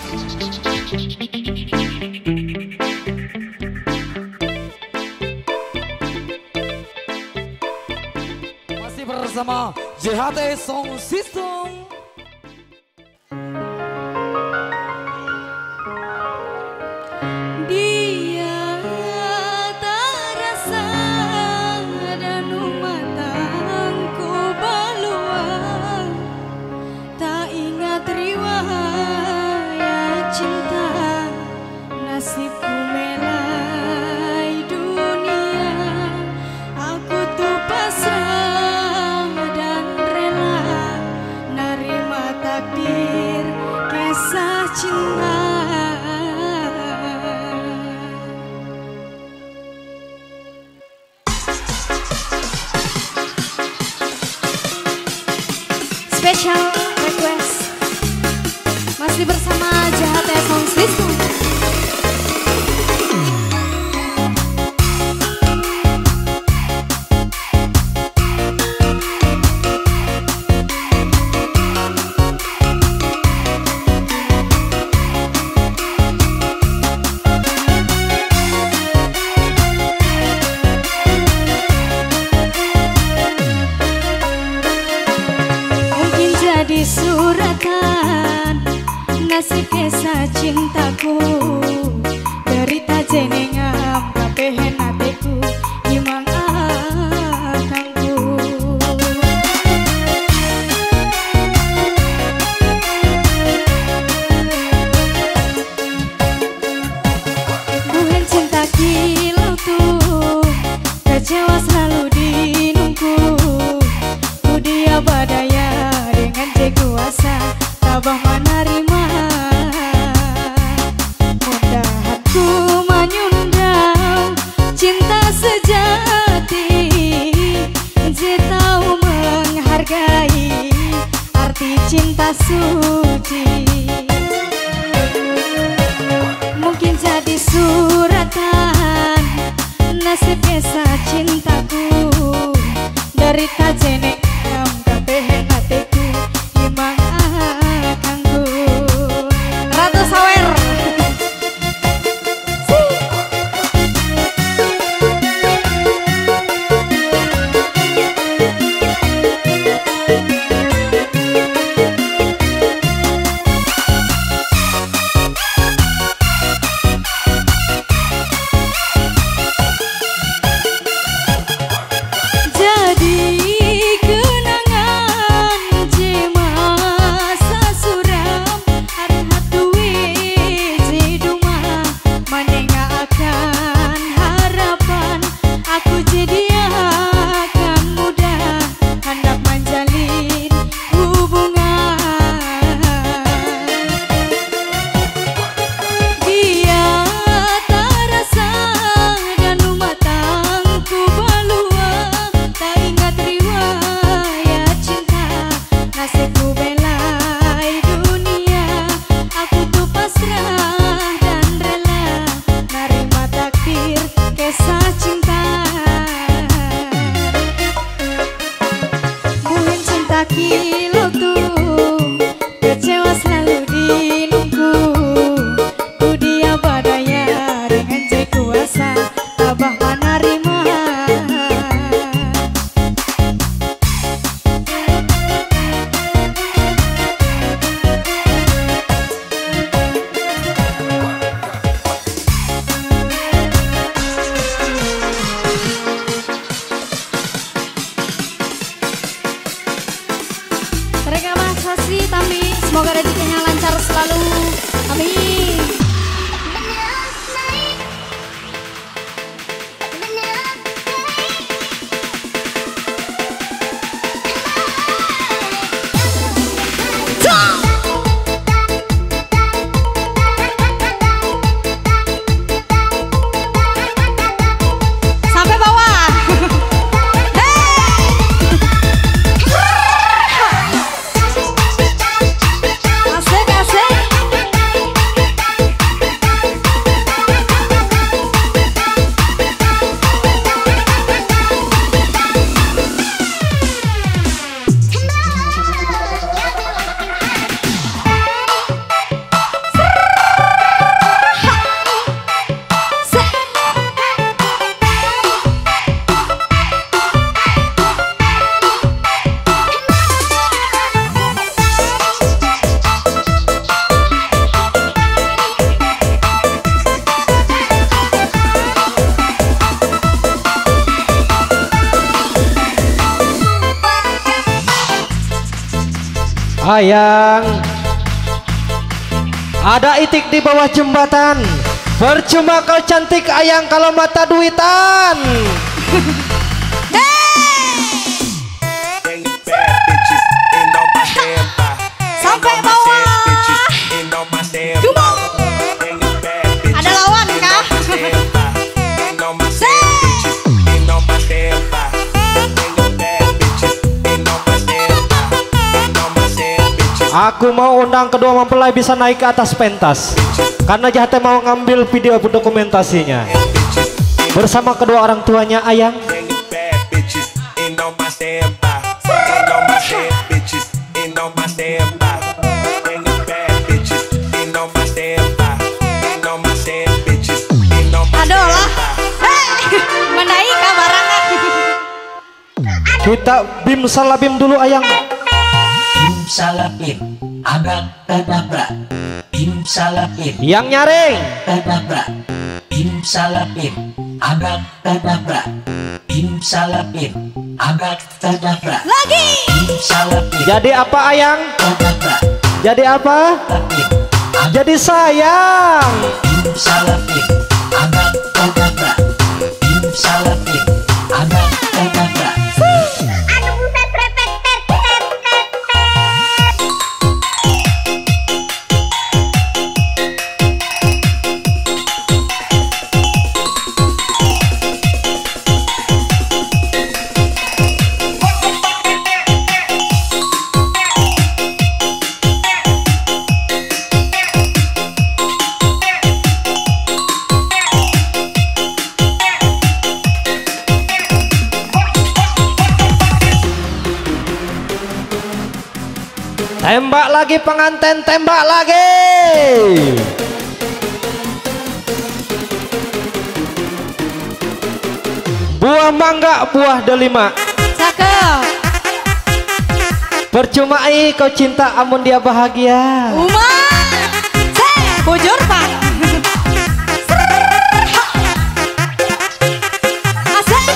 Masih bersama JHT Sound System. Dia tak rasa dan matangku baluang, tak ingat riwayat cinta, nasibku melai dunia. Aku tuh pasrah dan rela nerima takdir kisah cinta. Special request masih bersama JHT Sound System. Di suratan nasib kisah cintaku, derita jenengam kabeh hatiku imang akangku. Bukan cinta kilau tuh, kecewa selalu dinungku. Ku dia badaya dengan kuasa tabah menerima, mudahanku menyundang cinta sejati, je tahu menghargai arti cinta suci. Mungkin jadi suratan nasib kisah cintaku, derita jeneng kabeh hatiku imang akangku. Ratu Sawer. Kilo tuh kecewa selalu dinungku, ku dia badaya dengan je kuasa tabah menerima. Terima kasih Tami, semoga rezekinya lancar selalu. Amin. Sampai bawah. Asik, asik. Ayang, ada itik di bawah jembatan. Percuma kau cantik ayang kalau mata duitan. Sampai bawah. Cuma ada lawan kah? Aku mau undang kedua mempelai bisa naik ke atas pentas, karena Jahatnya mau ngambil video dokumentasinya bersama kedua orang tuanya ayang. Aduh lah. Menaik kabarangan. Kita bim salabim dulu ayang. Bim salabim, abrakadabra. Bim salabim, Yang nyaring. kadabra. Bim salabim, abrakadabra. Bim salabim, abrakadabra. Lagi. Bim salabim, Jadi apa ayang? kadabra. Jadi apa? Labim, Jadi sayang. bim salabim, abrakadabra. Bim salabim, abrakadabra. Tembak lagi pengantin, tembak lagi. Buah mangga, buah delima. Cakep. Percuma kau cinta amun dia bahagia. Uma. Bujur pak. Asik.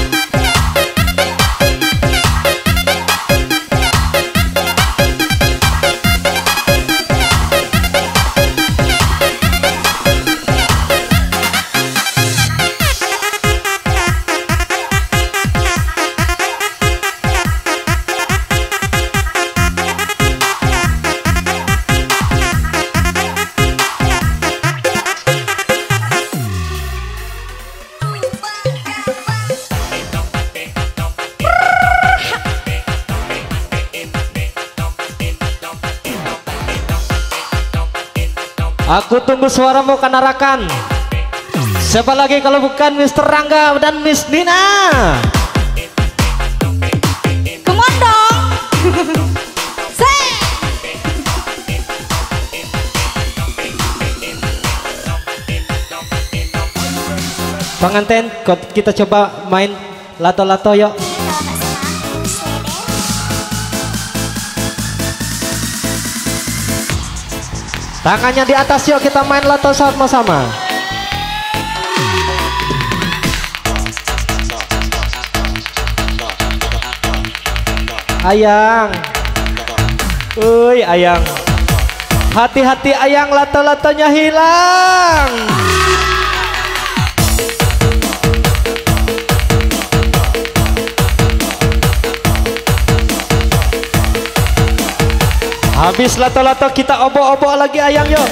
Aku tunggu suaramu kanarakan. Siapa lagi kalau bukan Mr. Rangga dan Miss Nina? Come on dong. Say. Pengantin, kita coba main lato-lato yuk. Tangannya di atas yuk, kita main lato sama-sama. Ayang, ayang, hati-hati ayang, lato-latonya hilang. Habis lato-lato kita obok-obok lagi ayang yuk.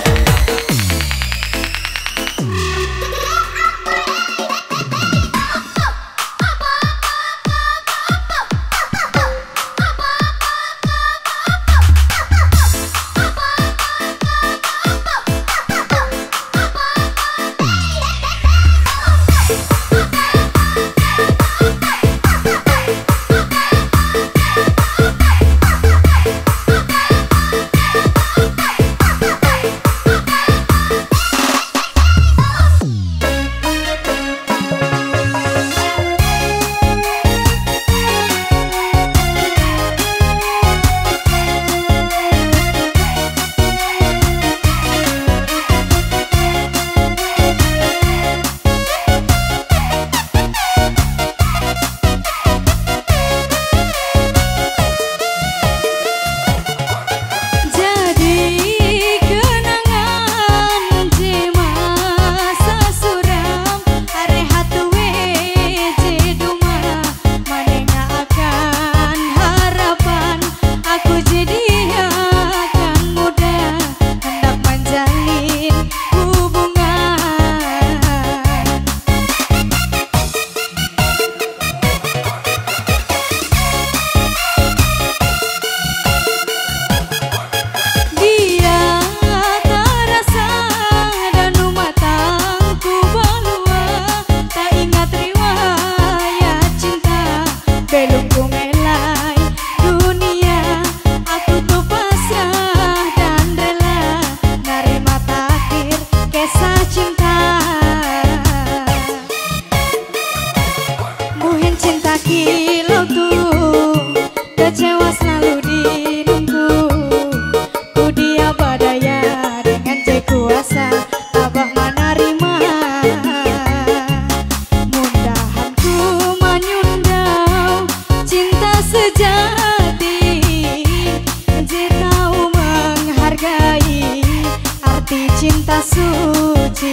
mati cinta suci.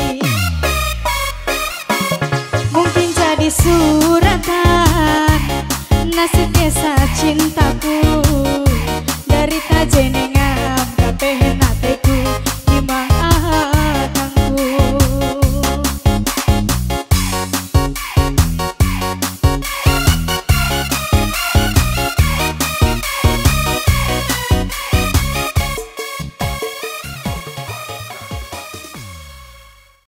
Mungkin jadi suratan nasib kisah cintaku, derita jenengan kabeh